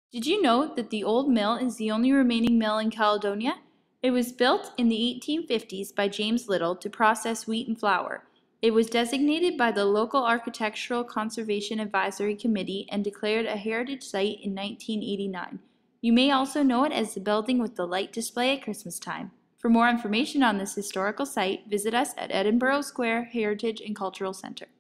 Did you know that the old mill is the only remaining mill in Caledonia? It was built in the 1850s by James Little to process wheat and flour. It was designated by the local Architectural Conservation Advisory Committee and declared a heritage site in 1989. You may also know it as the building with the light display at Christmas time. For more information on this historical site, visit us at Edinburgh Square Heritage and Cultural Center.